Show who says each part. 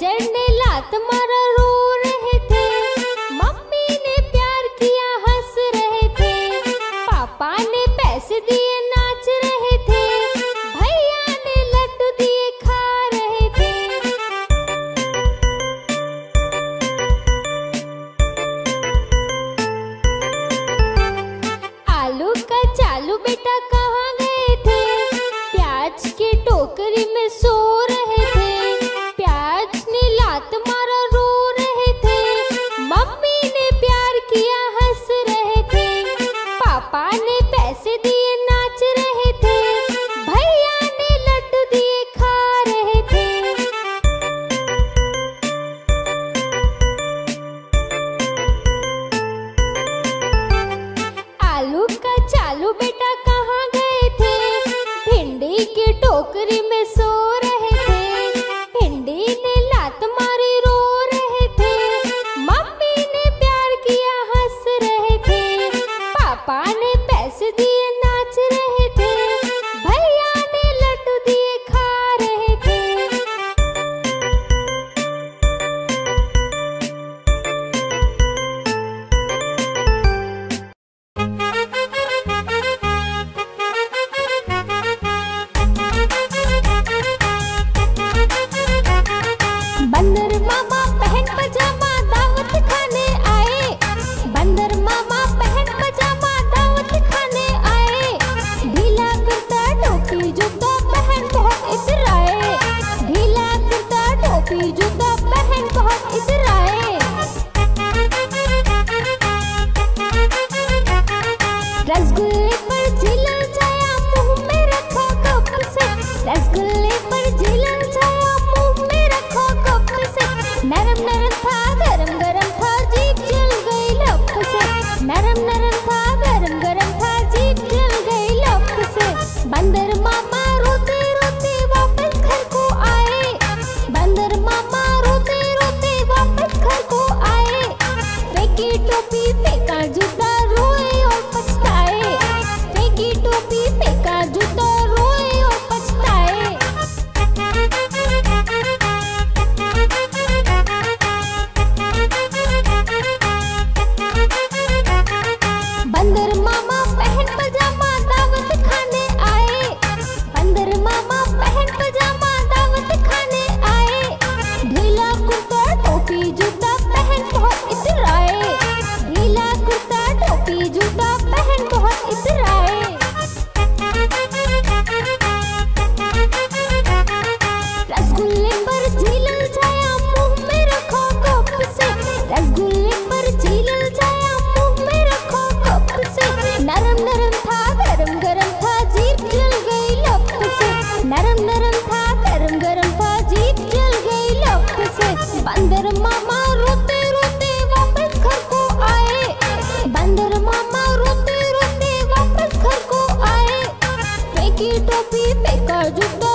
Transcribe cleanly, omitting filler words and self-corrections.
Speaker 1: बंजर ने लात मारा रो रहे थे, मम्मी ने प्यार किया हंस रहे थे, पापा ने पैसे दिए नाच रहे थे, भैया ने लड्डू दिए खा रहे थे। आलू का चालू बेटा कहाँ गए थे, प्याज की टोकरी में सो रहे थे, प्याज ने लात मारा रो रहे थे, मम्मी ने प्यार किया हंस रहे थे, पापा ने पैसे दिए नाच रहे थे, भैया ने लड्डू दिए खा रहे थे। आलू का चालू बेटा कहाँ गए थे, भिंडी की टोकरी में सो रहे थे, भिंडी ने लात मारी रो रहे थे, मम्मी ने प्यार किया हंस रहे थे, पापा ने पैसे दिए नाच रहे थे, भैया ने लड्डू दिए खा रहे थे। बंदर मामा पहन पजामा दावत खाने आए, बंदर मामा पहन पजामा दावत खाने आए, ढीला कुर्ता टोपी जूता पहन बहुत इतराए, ढीला कुर्ता टोपी जूता पहन बहुत इतराए। रसगुल्ले पर जिला जाया मुंह में रखा कप से, रसगुल्ले पर जिला जाया मुंह में रखा कप से, नरम नरम था गरम गरम था जीभ जल गई लप से, नरम नरम था गरम गरम था जीभ जल गई लप से। बंदर मामा रोते रोते वापस घर को आए, बंदर मामा रोते रोते वापस घर को आए, फेंकी टोपी फेंका जूता रोए और पछताए, फेंकी टोपी फेंका जूता रोए और पछताए। बंदर मामा पहन पजामा दावत खाने आए, बंदर मामा पहन पजामा दावत खाने आए, ढीला कुर्ता टोपी जूता पहन बहुत इतराए, ढीला कुर्ता टोपी जूता पहन बहुत इतराए। रसगुल्ले पर झीलल जाया मुंह में रखा कप से, रसगुल्ले पर झीलल जाया मुंह में रखा कप से, नरम नरम था गरम गरम था जीभ जल गई लप से, नरम नरम था गरम गरम था जीभ जल गई लप से। बंदर मामा रोते रोते वापस घर को आए, बंदर मामा रोते रोते वापस घर को आए, फेंकी टोपी फेंका जूता